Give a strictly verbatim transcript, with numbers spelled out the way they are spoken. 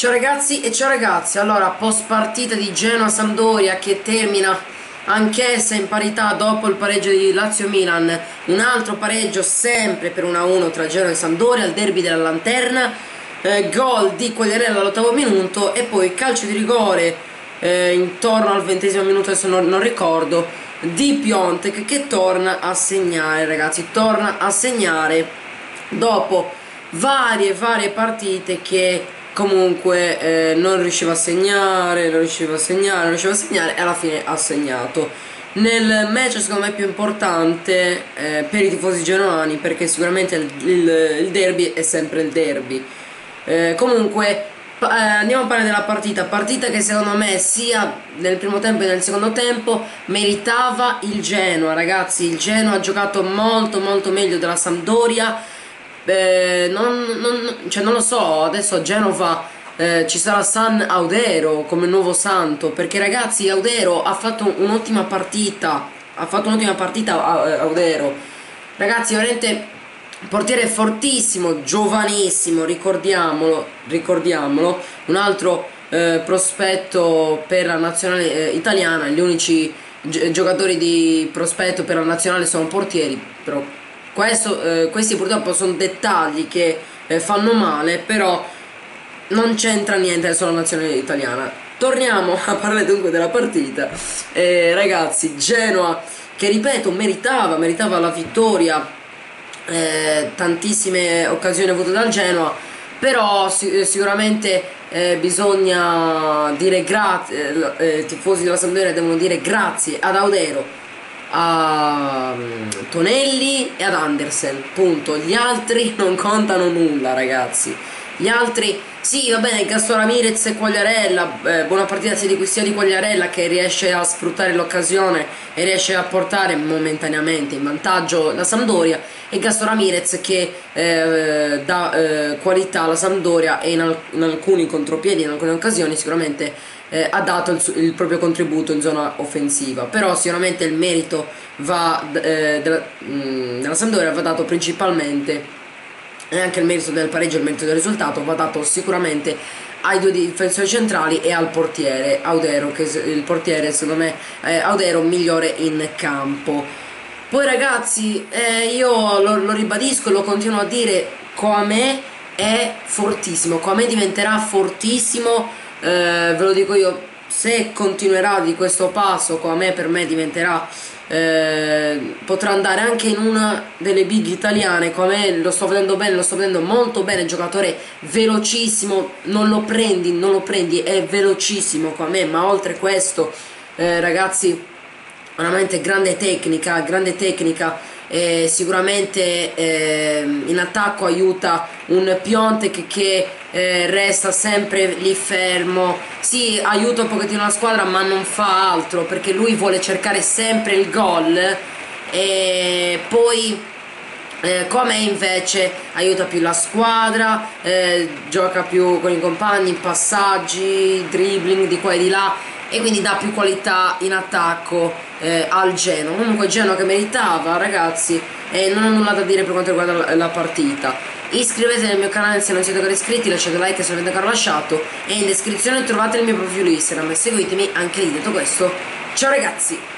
Ciao ragazzi e ciao ragazzi. Allora, post partita di Genoa-Sampdoria che termina anch'essa in parità dopo il pareggio di Lazio-Milan, un altro pareggio sempre per uno a uno tra Genoa e Sampdoria, il derby della lanterna, eh, gol di Quagliarella all'ottavo minuto e poi calcio di rigore eh, intorno al ventesimo minuto, adesso non, non ricordo, di Piontek che torna a segnare, ragazzi, torna a segnare dopo varie varie partite che comunque eh, non riusciva a segnare, non riusciva a segnare, non riusciva a segnare e alla fine ha segnato nel match secondo me più importante eh, per i tifosi genoani, perché sicuramente il, il, il derby è sempre il derby. Eh, comunque eh, andiamo a parlare della partita, partita che secondo me sia nel primo tempo che nel secondo tempo meritava il Genoa, ragazzi. Il Genoa ha giocato molto molto meglio della Sampdoria. Eh, non, non, cioè non lo so, adesso a Genova eh, ci sarà San Audero come nuovo santo, perché ragazzi Audero ha fatto un'ottima partita, ha fatto un'ottima partita Audero, ragazzi, veramente portiere fortissimo, giovanissimo, ricordiamolo, ricordiamolo, un altro eh, prospetto per la nazionale eh, italiana. Gli unici gi giocatori di prospetto per la nazionale sono portieri, però Questo, eh, questi purtroppo sono dettagli che eh, fanno male, però non c'entra niente sulla nazionale italiana. Torniamo a parlare dunque della partita. Eh, ragazzi, Genoa che ripeto meritava, meritava la vittoria, eh, tantissime occasioni avute dal Genoa, però si sicuramente eh, bisogna dire grazie, eh, i tifosi della Sampdoria devono dire grazie ad Audero, a Tonelli e ad Andersen, punto. Gli altri non contano nulla, ragazzi. Gli altri, sì, va bene, Gaston Ramirez e Quagliarella, eh, buona partita sia di, sia di Quagliarella, che riesce a sfruttare l'occasione e riesce a portare momentaneamente in vantaggio la Sampdoria, e Gaston Ramirez che eh, dà eh, qualità alla Sampdoria e in, al in alcuni contropiedi, in alcune occasioni sicuramente Eh, ha dato il, il proprio contributo in zona offensiva. Però sicuramente il merito va eh, della, mh, della Sampdoria va dato principalmente, e anche il merito del pareggio, il merito del risultato va dato sicuramente ai due difensori centrali e al portiere Audero, che il portiere secondo me è Audero migliore in campo. Poi ragazzi, eh, io lo, lo ribadisco e lo continuo a dire, Kouamé è fortissimo, Kouamé diventerà fortissimo. Eh, ve lo dico io, se continuerà di questo passo, come per me diventerà, eh, potrà andare anche in una delle big italiane. Come lo sto vedendo bene, lo sto vedendo molto bene, giocatore velocissimo, non lo prendi, non lo prendi, è velocissimo come, ma oltre questo, eh, ragazzi, veramente grande tecnica, grande tecnica. Eh, sicuramente eh, in attacco aiuta un Piontek che eh, resta sempre lì fermo, sì, aiuta un pochettino la squadra ma non fa altro, perché lui vuole cercare sempre il gol. E poi eh, come invece aiuta più la squadra, eh, gioca più con i compagni, passaggi, dribbling di qua e di là, e quindi dà più qualità in attacco eh, al Genoa. Comunque Genoa che meritava, ragazzi, e non ho nulla da dire per quanto riguarda la, la partita. Iscrivetevi al mio canale se non siete ancora iscritti, lasciate like se avete ancora lasciato, e in descrizione trovate il mio profilo Instagram, seguitemi anche lì. Detto questo, ciao ragazzi!